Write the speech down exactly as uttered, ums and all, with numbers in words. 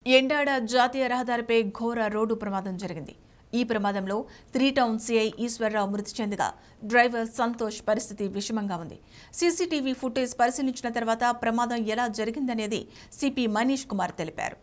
ఎండాడ జాతీయ రహదారిపై ఘోర రోడ్డు ప్రమాదం జరిగింది. ఈ ప్రమాదంలో త్రీ టౌన్ సీఐ ఈశ్వర్రావు మృతి చెందగా డ్రైవర్ సంతోష్ పరిస్థితి విషమంగా ఉంది. సీసీటీవీ ఫుటేజ్ పరిశీలించిన తర్వాత ప్రమాదం ఎలా జరిగిందనేది సిపి మనీష్ కుమార్ తెలిపారు.